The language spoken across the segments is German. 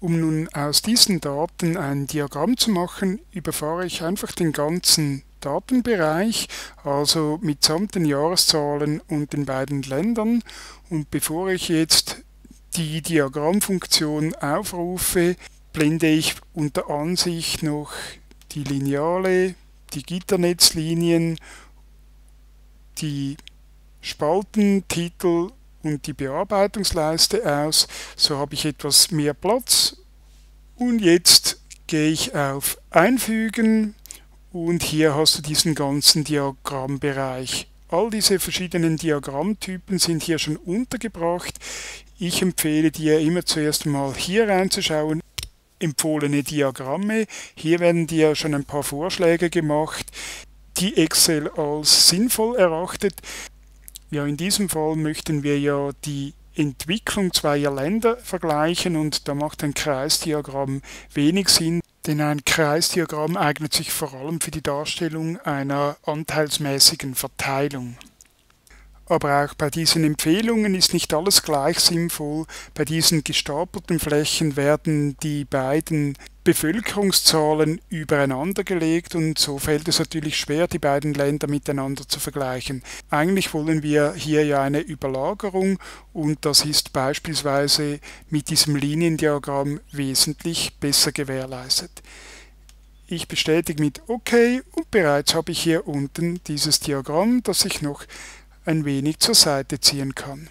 Um nun aus diesen Daten ein Diagramm zu machen, überfahre ich einfach den ganzen Datenbereich, also mitsamt den Jahreszahlen und den beiden Ländern. Und bevor ich jetzt die Diagrammfunktion aufrufe, blende ich unter Ansicht noch die Lineale, die Gitternetzlinien, die Spaltentitel und die Bearbeitungsleiste aus. So habe ich etwas mehr Platz. Und jetzt gehe ich auf Einfügen und hier hast du diesen ganzen Diagrammbereich. All diese verschiedenen Diagrammtypen sind hier schon untergebracht. Ich empfehle dir immer zuerst mal hier reinzuschauen. Empfohlene Diagramme. Hier werden dir schon ein paar Vorschläge gemacht, die Excel als sinnvoll erachtet. Ja, in diesem Fall möchten wir ja die Entwicklung zweier Länder vergleichen und da macht ein Kreisdiagramm wenig Sinn, denn ein Kreisdiagramm eignet sich vor allem für die Darstellung einer anteilsmäßigen Verteilung. Aber auch bei diesen Empfehlungen ist nicht alles gleich sinnvoll. Bei diesen gestapelten Flächen werden die beiden Bevölkerungszahlen übereinander gelegt und so fällt es natürlich schwer, die beiden Länder miteinander zu vergleichen. Eigentlich wollen wir hier ja eine Überlagerung und das ist beispielsweise mit diesem Liniendiagramm wesentlich besser gewährleistet. Ich bestätige mit OK und bereits habe ich hier unten dieses Diagramm, das ich noch ein wenig zur Seite ziehen kann.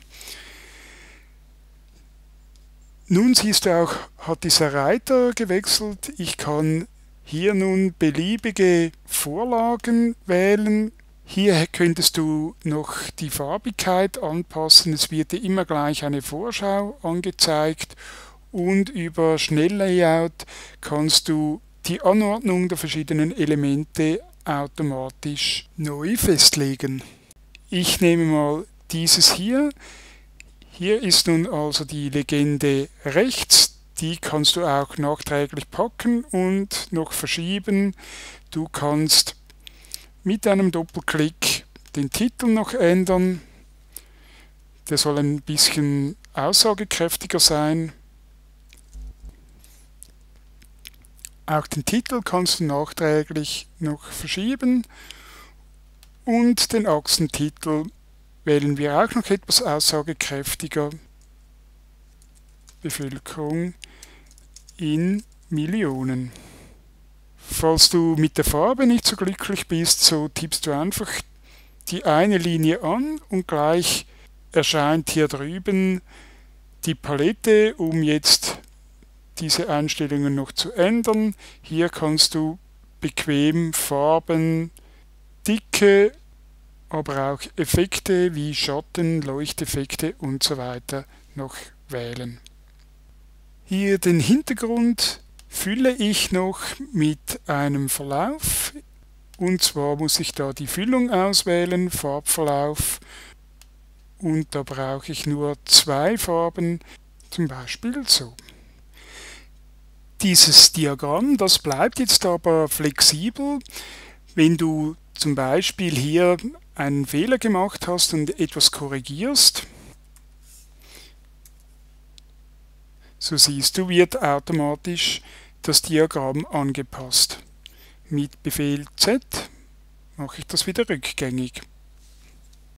Nun siehst du auch, hat dieser Reiter gewechselt. Ich kann hier nun beliebige Vorlagen wählen. Hier könntest du noch die Farbigkeit anpassen. Es wird dir immer gleich eine Vorschau angezeigt und über Schnelllayout kannst du die Anordnung der verschiedenen Elemente automatisch neu festlegen. Ich nehme mal dieses hier. Hier ist nun also die Legende rechts. Die kannst du auch nachträglich packen und noch verschieben. Du kannst mit einem Doppelklick den Titel noch ändern. Der soll ein bisschen aussagekräftiger sein. Auch den Titel kannst du nachträglich noch verschieben. Und den Achsentitel wählen wir auch noch etwas aussagekräftiger. Bevölkerung in Millionen. Falls du mit der Farbe nicht so glücklich bist, so tippst du einfach die eine Linie an und gleich erscheint hier drüben die Palette, um jetzt diese Einstellungen noch zu ändern. Hier kannst du bequem Farben, Dicke, aber auch Effekte wie Schatten, Leuchteffekte und so weiter noch wählen. Hier den Hintergrund fülle ich noch mit einem Verlauf und zwar muss ich da die Füllung auswählen, Farbverlauf und da brauche ich nur zwei Farben, zum Beispiel so. Dieses Diagramm, das bleibt jetzt aber flexibel, wenn du zum Beispiel hier einen Fehler gemacht hast und etwas korrigierst, so siehst du, wird automatisch das Diagramm angepasst. Mit Befehl Z mache ich das wieder rückgängig.